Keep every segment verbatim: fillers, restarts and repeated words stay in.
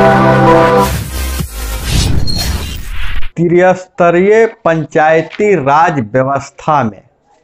त्रिस्तरीय पंचायती राज व्यवस्था में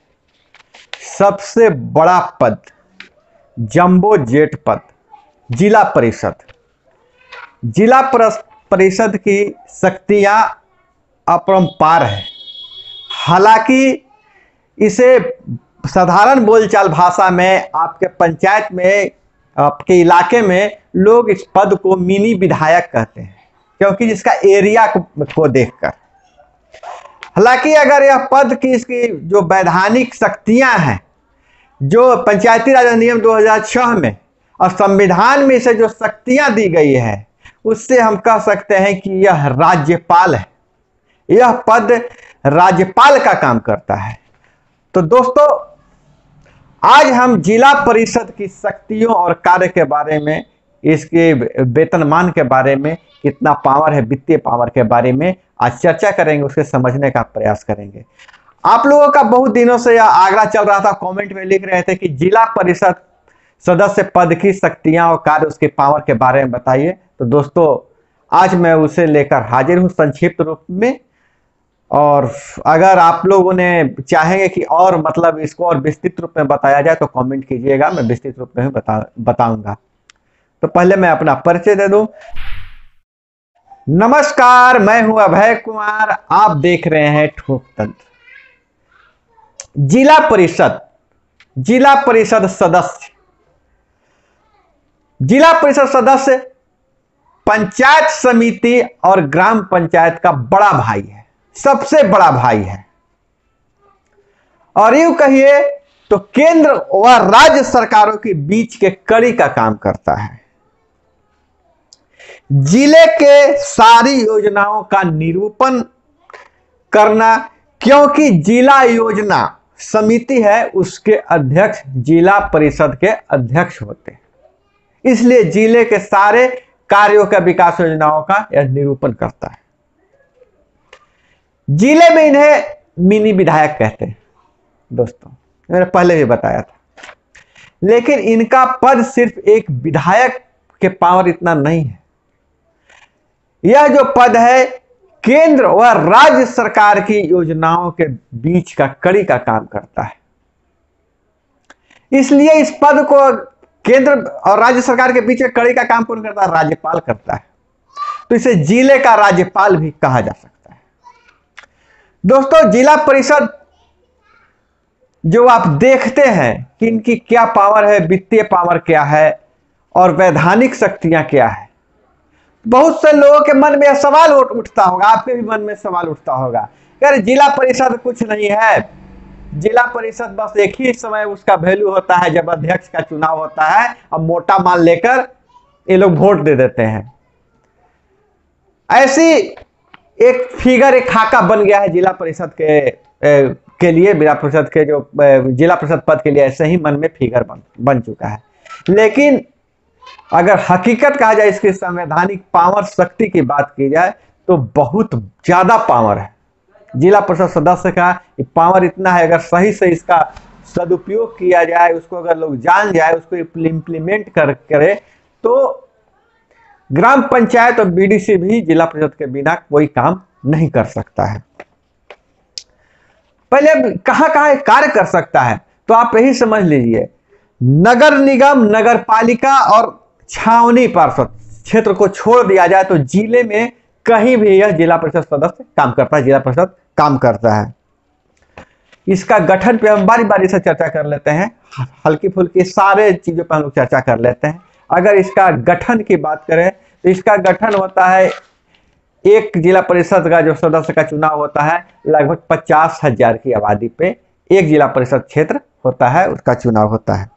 सबसे बड़ा पद, जंबो जेट पद, जिला परिषद। जिला परिषद की शक्तियां अपरंपार है। हालांकि इसे साधारण बोलचाल भाषा में आपके पंचायत में, आपके इलाके में लोग इस पद को मिनी विधायक कहते हैं, क्योंकि जिसका एरिया को देखकर। हालांकि अगर यह पद की इसकी जो वैधानिक शक्तियां हैं, जो पंचायती राज अधिनियम दो हज़ार छह में और संविधान में इसे जो शक्तियां दी गई है, उससे हम कह सकते हैं कि यह राज्यपाल है। यह पद राज्यपाल का काम करता है। तो दोस्तों, आज हम जिला परिषद की शक्तियों और कार्य के बारे में, इसके वेतनमान के बारे में, कितना पावर है, वित्तीय पावर के बारे में आज चर्चा करेंगे, उसके समझने का प्रयास करेंगे। आप लोगों का बहुत दिनों से यह आग्रह चल रहा था, कमेंट में लिख रहे थे कि जिला परिषद सदस्य पद की शक्तियां और कार्य, उसके पावर के बारे में बताइए। तो दोस्तों, आज मैं उसे लेकर हाजिर हूं संक्षिप्त रूप में। और अगर आप लोगों ने चाहेंगे कि और मतलब इसको और विस्तृत रूप में बताया जाए तो कमेंट कीजिएगा, मैं विस्तृत रूप में बता बताऊंगा। तो पहले मैं अपना परिचय दे दूं। नमस्कार, मैं हूं अभय कुमार, आप देख रहे हैं ठोक तंत्र। जिला परिषद, जिला परिषद सदस्य, जिला परिषद सदस्य पंचायत समिति और ग्राम पंचायत का बड़ा भाई है, सबसे बड़ा भाई है। और यूं कहिए तो केंद्र व राज्य सरकारों के बीच के कड़ी का काम करता है। जिले के सारी योजनाओं का निरूपण करना, क्योंकि जिला योजना समिति है, उसके अध्यक्ष जिला परिषद के अध्यक्ष होते हैं। इसलिए जिले के सारे कार्यों का, विकास योजनाओं का यह निरूपण करता है। जिले में इन्हें मिनी विधायक कहते हैं दोस्तों, मैंने पहले भी बताया था। लेकिन इनका पद सिर्फ एक विधायक के पावर इतना नहीं है। यह जो पद है, केंद्र व राज्य सरकार की योजनाओं के बीच का कड़ी का काम करता है। इसलिए इस पद को केंद्र और राज्य सरकार के बीच कड़ी का काम कौन करता है? राज्यपाल करता है। तो इसे जिले का राज्यपाल भी कहा जा सकता है। दोस्तों, जिला परिषद जो आप देखते हैं कि इनकी क्या पावर है, वित्तीय पावर क्या है और वैधानिक शक्तियां क्या है, बहुत से लोगों के मन में यह सवाल उठता होगा, आपके भी मन में सवाल उठता होगा, यार जिला परिषद कुछ नहीं है। जिला परिषद बस एक ही समय उसका वैल्यू होता है जब अध्यक्ष का चुनाव होता है, अब मोटा माल लेकर ये लोग वोट दे देते हैं। ऐसी एक फिगर, एक खाका बन गया है जिला परिषद के ए, के लिए, जिला परिषद के जो जिला परिषद पद के लिए ऐसे ही मन में फिगर बन बन चुका है। लेकिन अगर हकीकत कहा जाए, इसकी संवैधानिक पावर शक्ति की बात की जाए तो बहुत ज्यादा पावर है जिला परिषद सदस्य का। पावर इतना है, अगर सही से इसका सदुपयोग किया जाए, उसको अगर लोग जान जाए, उसको इम्प्लीमेंट कर करे तो ग्राम पंचायत और बीडीसी भी जिला परिषद के बिना कोई काम नहीं कर सकता है। पहले कहां कहां कार्य कर सकता है तो आप यही समझ लीजिए, नगर निगम, नगर पालिका और छावनी पार्षद क्षेत्र को छोड़ दिया जाए तो जिले में कहीं भी यह जिला परिषद सदस्य काम करता है, जिला परिषद काम करता है। इसका गठन पे हम बारी बारी से चर्चा कर लेते हैं, हल्की फुल्की सारे चीजों पर हम लोग चर्चा कर लेते हैं। अगर इसका गठन की बात करें तो इसका गठन होता है, एक जिला परिषद का जो सदस्य का चुनाव होता है, लगभग पचास हजार की आबादी पे एक जिला परिषद क्षेत्र होता है, उसका चुनाव होता है।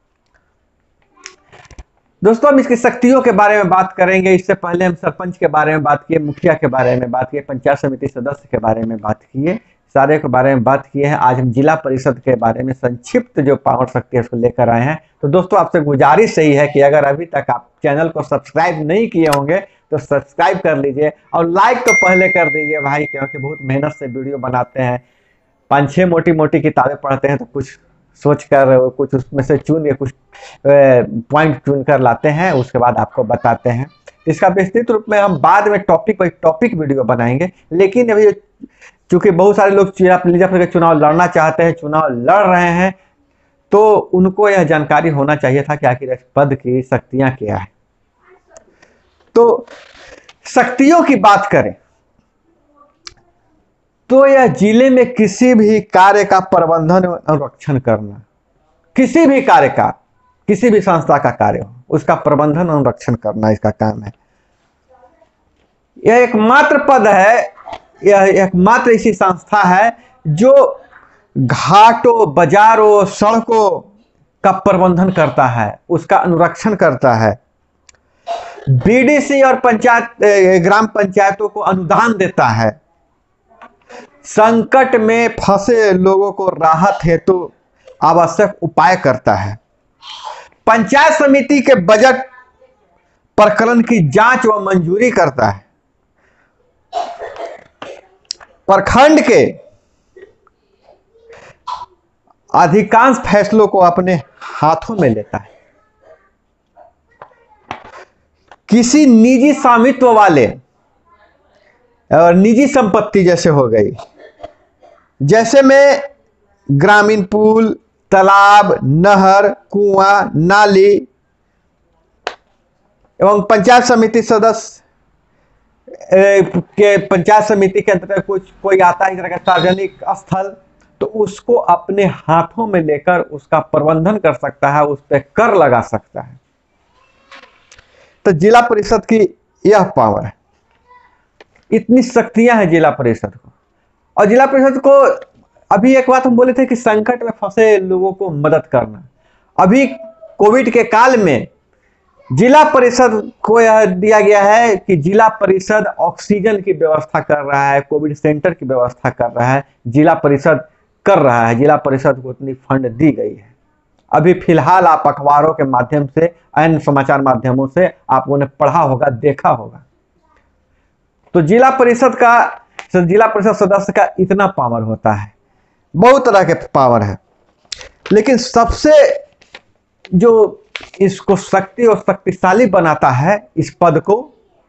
दोस्तों, हम इसकी शक्तियों के बारे में बात करेंगे। इससे पहले हम सरपंच के बारे में बात किए, मुखिया के बारे में बात किए, पंचायत समिति सदस्य के बारे में बात किए, सारे के बारे में बात किए हैं। आज हम जिला परिषद के बारे में संक्षिप्त जो पावर शक्ति है उसको लेकर आए हैं। तो दोस्तों, आपसे गुजारिश यही है कि अगर अभी तक आप चैनल को सब्सक्राइब नहीं किए होंगे तो सब्सक्राइब कर लीजिए और लाइक तो पहले कर दीजिए भाई, क्योंकि बहुत मेहनत से वीडियो बनाते हैं। पाँच छः मोटी मोटी किताबें पढ़ते हैं तो कुछ सोच कर, कुछ उसमें से चुन के कुछ पॉइंट चुन कर लाते हैं, उसके बाद आपको बताते हैं। इसका विस्तृत रूप में हम बाद में टॉपिक वाइज टॉपिक वीडियो बनाएंगे। लेकिन अभी चूंकि बहुत सारे लोग मिर्जापुर के चुनाव लड़ना चाहते हैं, चुनाव लड़ रहे हैं, तो उनको यह जानकारी होना चाहिए था कि आखिर इस पद की शक्तियां क्या है। तो शक्तियों की बात करें तो यह जिले में किसी भी कार्य का प्रबंधन और अनुरक्षण करना, किसी भी कार्य का, किसी भी संस्था का कार्य हो, उसका प्रबंधन और अनुरक्षण करना इसका काम है। यह एकमात्र पद है, यह एकमात्र ऐसी संस्था है जो घाटों, बाजारों, सड़कों का प्रबंधन करता है, उसका अनुरक्षण करता है। बीडीसी और पंचायत, ग्राम पंचायतों को अनुदान देता है, संकट में फंसे लोगों को राहत हेतु तो आवश्यक उपाय करता है, पंचायत समिति के बजट प्रकरण की जांच व मंजूरी करता है, प्रखंड के अधिकांश फैसलों को अपने हाथों में लेता है। किसी निजी स्वामित्व वाले और निजी संपत्ति जैसे हो गई, जैसे में ग्रामीण पुल, तालाब, नहर, कुआं, नाली एवं पंचायत समिति सदस्य के पंचायत समिति के अंतर्गत कुछ कोई आता है इस तरह का सार्वजनिक स्थल, तो उसको अपने हाथों में लेकर उसका प्रबंधन कर सकता है, उस पर कर लगा सकता है। तो जिला परिषद की यह पावर है, इतनी शक्तियां हैं जिला परिषद को। और जिला परिषद को अभी एक बात हम बोले थे कि संकट में फंसे लोगों को मदद करना, अभी कोविड के काल में जिला परिषद को यह दिया गया है कि जिला परिषद ऑक्सीजन की व्यवस्था कर रहा है, कोविड सेंटर की व्यवस्था कर रहा है, जिला परिषद कर रहा है, जिला परिषद को उतनी फंड दी गई है। अभी फिलहाल आप अखबारों के माध्यम से, अन्य समाचार माध्यमों से आप उन्हें पढ़ा होगा, देखा होगा। तो जिला परिषद का, जिला परिषद सदस्य का इतना पावर होता है, बहुत तरह के पावर है, लेकिन सबसे जो इसको शक्ति और शक्तिशाली बनाता है इस पद को,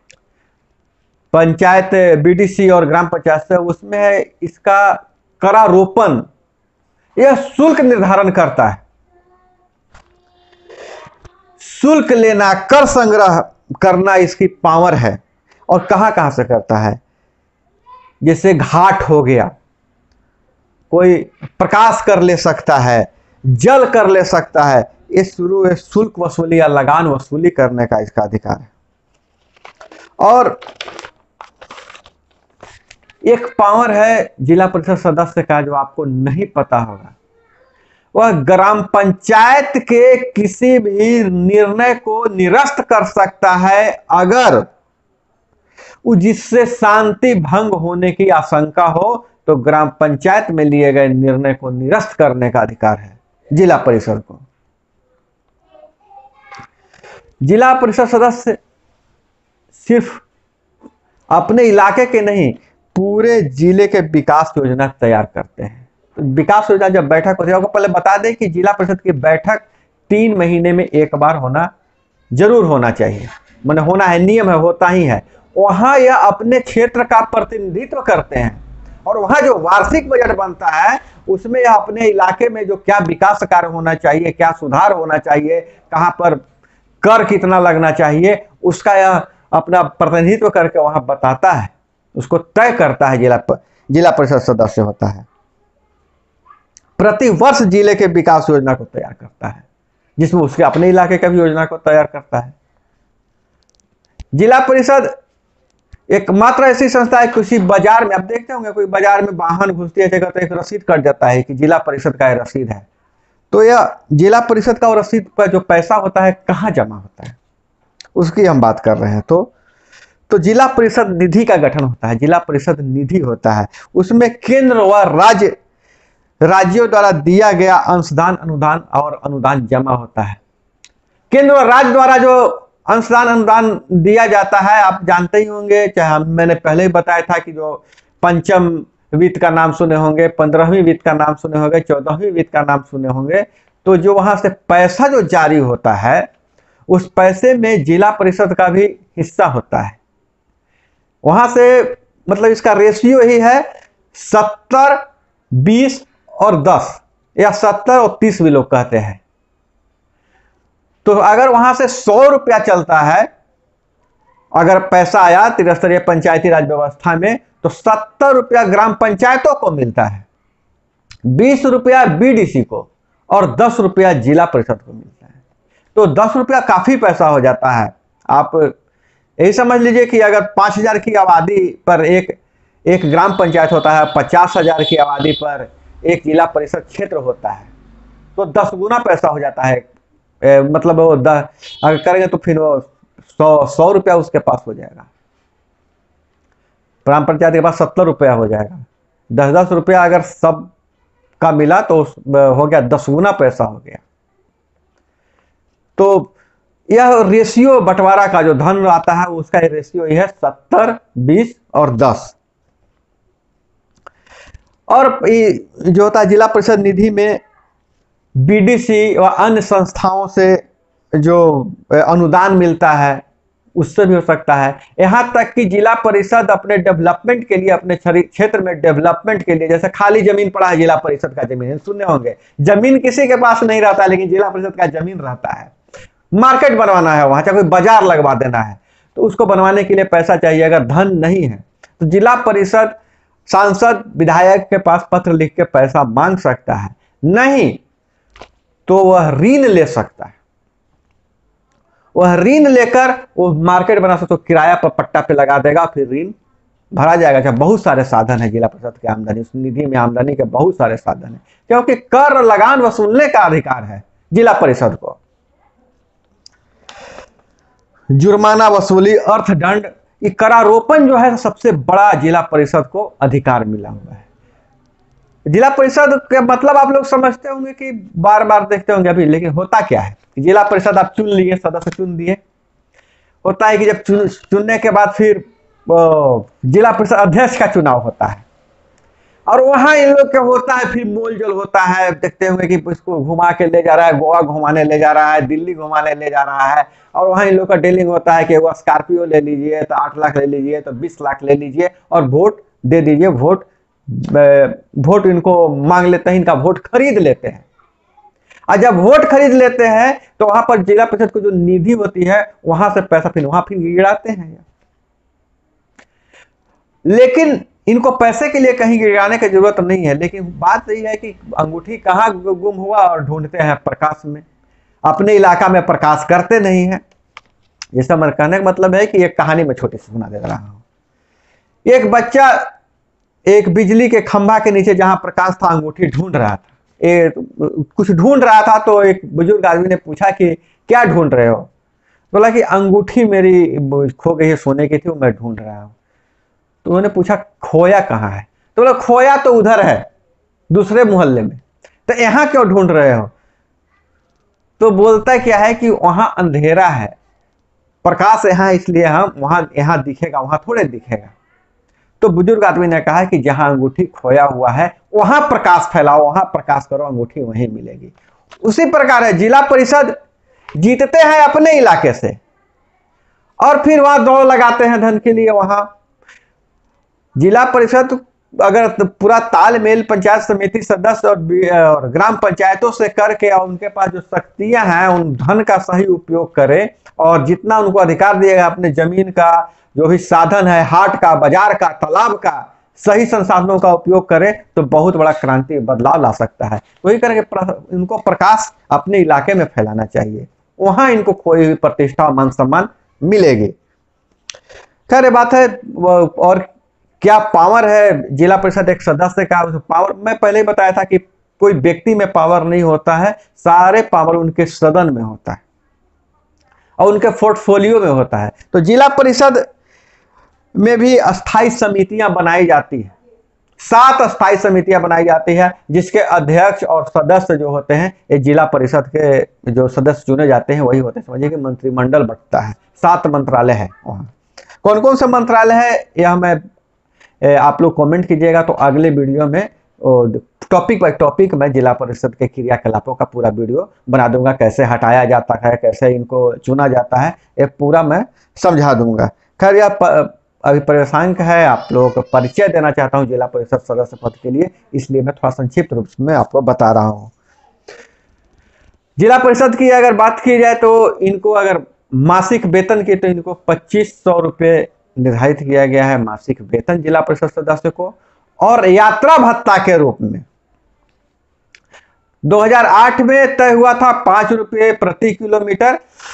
पंचायत, बीडीसी और ग्राम पंचायत से, उसमें है इसका करारोपण। यह शुल्क निर्धारण करता है, शुल्क लेना, कर संग्रह करना इसकी पावर है। और कहां कहां से करता है, जैसे घाट हो गया, कोई प्रकाश कर ले सकता है, जल कर ले सकता है, ये शुरू है शुल्क वसूली या लगान वसूली करने का इसका अधिकार है। और एक पावर है जिला परिषद सदस्य का जो आपको नहीं पता होगा, वह ग्राम पंचायत के किसी भी निर्णय को निरस्त कर सकता है अगर जिससे शांति भंग होने की आशंका हो, तो ग्राम पंचायत में लिए गए निर्णय को निरस्त करने का अधिकार है जिला परिषद को। जिला परिषद सदस्य सिर्फ अपने इलाके के नहीं, पूरे जिले के विकास योजना तैयार करते हैं। तो विकास योजना जब बैठक होती है, आपको पहले बता दें कि जिला परिषद की बैठक तीन महीने में एक बार होना जरूर होना चाहिए, माने होना है, नियम है, होता ही है। वहां यह अपने क्षेत्र का प्रतिनिधित्व करते हैं और वहां जो वार्षिक बजट बनता है उसमें यह अपने इलाके में जो क्या विकास कार्य होना चाहिए, क्या सुधार होना चाहिए, कहां पर कर कितना लगना चाहिए, उसका यह अपना प्रतिनिधित्व करके वहां बताता है, उसको तय करता है। जिला जिला परिषद सदस्य होता है, प्रति वर्ष जिले के विकास योजना को तैयार करता है, जिसमें उसके अपने इलाके का भी योजना को तैयार करता है। जिला परिषद एकमात्र ऐसी संस्था है, किसी बाजार में आप देखते होंगे, कोई बाजार में वाहन घुसती है जगह तो एक रसीद कट जाता है कि जिला परिषद का रसीद है, तो यह जिला परिषद का और रसीद का जो पैसा होता है कहाँ जमा होता है, उसकी हम बात कर रहे हैं। तो तो जिला परिषद निधि का गठन होता है, जिला परिषद निधि होता है, उसमें केंद्र व राज्य राज्यों द्वारा दिया गया अंशदान, अनुदान और अनुदान जमा होता है। केंद्र और राज्य द्वारा जो अंशदान अनुदान दिया जाता है, आप जानते ही होंगे, चाहे मैंने पहले ही बताया था कि जो पंचम वित्त का नाम सुने होंगे, पंद्रहवीं वित्त का नाम सुने होंगे, चौदहवीं वित्त का नाम सुने होंगे, तो जो वहां से पैसा जो जारी होता है उस पैसे में जिला परिषद का भी हिस्सा होता है। वहां से मतलब इसका रेशियो ही है सत्तर बीस और दस, या सत्तर और तीस भी लोग कहते हैं। तो अगर वहां से सौ रुपया चलता है, अगर पैसा आया त्रिस्तरीय पंचायती राज व्यवस्था में, तो सत्तर रुपया ग्राम पंचायतों को मिलता है, बीस रुपया बीडीसी को और दस रुपया जिला परिषद को मिलता है। तो दस रुपया काफी पैसा हो जाता है। आप यही समझ लीजिए कि अगर पांच हजार की आबादी पर एक एक ग्राम पंचायत होता है, पचास हजार की आबादी पर एक जिला परिषद क्षेत्र होता है, तो दस गुना पैसा हो जाता है। ए, मतलब वो अगर करेंगे तो फिर वो सौ सौ रुपया उसके पास हो जाएगा। ग्राम पंचायत के पास सत्तर रुपया हो जाएगा। दस दस रुपया अगर सब का मिला तो हो गया दस गुना पैसा हो गया। तो यह रेशियो बंटवारा का जो धन आता है उसका रेशियो यह है सत्तर बीस और दस। और जो होता है जिला परिषद निधि में बीडीसी व अन्य संस्थाओं से जो अनुदान मिलता है उससे भी हो सकता है। यहां तक कि जिला परिषद अपने डेवलपमेंट के लिए, अपने क्षेत्र में डेवलपमेंट के लिए, जैसे खाली जमीन पड़ा है जिला परिषद का जमीन, सुने होंगे, जमीन किसी के पास नहीं रहता लेकिन जिला परिषद का जमीन रहता है, मार्केट बनवाना है, वहां चाहे कोई बाजार लगवा देना है तो उसको बनवाने के लिए पैसा चाहिए। अगर धन नहीं है तो जिला परिषद सांसद विधायक के पास पत्र लिख के पैसा मांग सकता है, नहीं तो वह ऋण ले सकता है। वह ऋण लेकर वो मार्केट बना सकता, तो किराया पर पट्टा पे लगा देगा, फिर ऋण भरा जाएगा। जब बहुत सारे साधन है जिला परिषद के आमदनी, उस निधि में आमदनी के बहुत सारे साधन है, क्योंकि कर लगान वसूलने का अधिकार है जिला परिषद को। जुर्माना वसूली, अर्थदंड, ये करारोपण जो है सबसे बड़ा जिला परिषद को अधिकार मिला हुआ है। जिला परिषद का मतलब आप लोग समझते होंगे कि बार बार देखते होंगे अभी, लेकिन होता क्या है, जिला परिषद आप चुन लिए, सदस्य चुन दिए, होता है कि जब चुन चुनने के बाद फिर जिला परिषद अध्यक्ष का चुनाव होता है, और वहां इन लोग का होता है फिर मोलजोल होता है। देखते होंगे कि इसको घुमा के ले जा रहा है, गोवा घुमाने ले जा रहा है, दिल्ली घुमाने ले जा रहा है, और वहां इन लोग का डीलिंग होता है कि वो स्कॉर्पियो ले लीजिए तो आठ लाख ले लीजिए तो बीस लाख ले लीजिए और वोट दे दीजिए। वोट वोट इनको मांग लेते हैं, इनका वोट खरीद लेते हैं। और जब वोट खरीद लेते हैं तो वहां पर जिला परिषद को जो निधि होती है वहां से पैसा फिर वहां फिर गिराते हैं। लेकिन इनको पैसे के लिए कहीं गिराने की जरूरत नहीं है। लेकिन बात यही है कि अंगूठी कहाँ गुम हुआ और ढूंढते हैं प्रकाश में, अपने इलाका में प्रकाश करते नहीं है। जैसा मेरा कहने का मतलब है कि एक कहानी में छोटी सी सुना दे रहा हूं। एक बच्चा एक बिजली के खंभा के नीचे जहां प्रकाश था अंगूठी ढूंढ रहा था, ए, कुछ ढूंढ रहा था। तो एक बुजुर्ग आदमी ने पूछा कि क्या ढूंढ रहे हो? बोला कि अंगूठी मेरी खो गई है, सोने की थी, वो मैं ढूंढ रहा हूं। तो उन्होंने पूछा खोया कहाँ है? तो बोला खोया तो उधर है दूसरे मोहल्ले में, तो यहाँ क्यों ढूंढ रहे हो? तो बोलता क्या है कि वहां अंधेरा है, प्रकाश यहाँ इसलिए हम वहां यहाँ दिखेगा, वहां थोड़े दिखेगा। तो बुजुर्ग आदमी ने कहा कि जहां अंगूठी खोया हुआ है वहां प्रकाश फैलाओ, वहां प्रकाश करो, अंगूठी वहीं मिलेगी। उसी प्रकार है, जिला परिषद जीतते हैं अपने इलाके से और फिर वहां दौड़ लगाते हैं धन के लिए। वहां जिला परिषद अगर पूरा तालमेल पंचायत समिति सदस्य और ग्राम पंचायतों से करके और उनके पास जो शक्तियां हैं उन धन का सही उपयोग करे और जितना उनको अधिकार दिएगा अपने जमीन का, जो भी साधन है, हाट का, बाजार का, तालाब का, सही संसाधनों का उपयोग करे तो बहुत बड़ा क्रांति बदलाव ला सकता है। वही करके इनको प्रकाश अपने इलाके में फैलाना चाहिए, वहां इनको कोई भी प्रतिष्ठा मान सम्मान मिलेगी। खैर ये बात है। और क्या पावर है जिला परिषद एक सदस्य का? पावर मैं पहले ही बताया था कि कोई व्यक्ति में पावर नहीं होता है, सारे पावर उनके सदन में होता है और उनके पोर्टफोलियो में होता है। तो जिला परिषद में भी अस्थाई समितियां बनाई जाती है, सात अस्थाई समितियां बनाई जाती है जिसके अध्यक्ष और सदस्य जो होते हैं ये जिला परिषद के जो सदस्य चुने जाते हैं वही होते हैं। समझिए कि मंत्रिमंडल बढ़ता है, सात मंत्रालय है। वहां कौन कौन से मंत्रालय है यह मैं आप लोग कमेंट कीजिएगा तो अगले वीडियो में टॉपिक बाय टॉपिक मैं जिला परिषद के क्रियाकलापों का पूरा वीडियो बना दूंगा, कैसे हटाया जाता है, कैसे इनको चुना जाता है, ये पूरा मैं समझा दूंगा। खैर यह अभी परिवेशांक है, आप लोगों को परिचय देना चाहता हूं जिला परिषद सदस्य पद के लिए, इसलिए मैं थोड़ा संक्षिप्त रूप में आपको बता रहा हूं। जिला परिषद की अगर बात की जाए तो इनको अगर मासिक वेतन की तो इनको पच्चीस सौ रुपये निर्धारित किया गया है मासिक वेतन जिला परिषद सदस्य को। और यात्रा भत्ता के रूप में दो हज़ार आठ में तय हुआ था पांच रुपये प्रति किलोमीटर,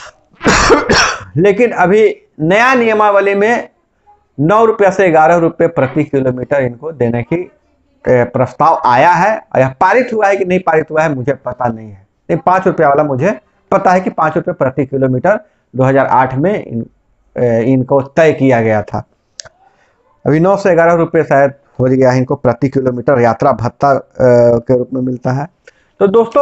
लेकिन अभी नया नियमावली में नौ रुपये से ग्यारह रुपये प्रति किलोमीटर इनको देने की प्रस्ताव आया है। यह पारित हुआ है कि नहीं पारित हुआ है मुझे पता नहीं है, नहीं पांच रुपये वाला मुझे पता है कि पांच रुपये प्रति किलोमीटर दो हज़ार आठ में इन, इनको तय किया गया था। अभी नौ से ग्यारह रुपये शायद हो गया है इनको प्रति किलोमीटर यात्रा भत्ता के रूप में मिलता है। तो दोस्तों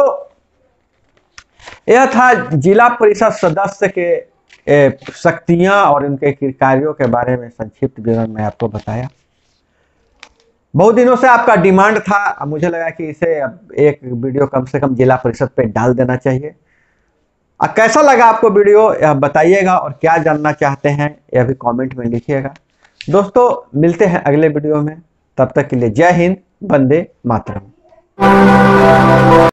यह था जिला परिषद सदस्य के शक्तियां और इनके कार्यों के बारे में संक्षिप्त विवरण मैं आपको बताया। बहुत दिनों से आपका डिमांड था, अब मुझे लगा कि इसे अब एक वीडियो कम से कम जिला परिषद पे डाल देना चाहिए। अब कैसा लगा आपको वीडियो यह बताइएगा, और क्या जानना चाहते हैं यह भी कमेंट में लिखिएगा। दोस्तों मिलते हैं अगले वीडियो में, तब तक के लिए जय हिंद, वंदे मातरम।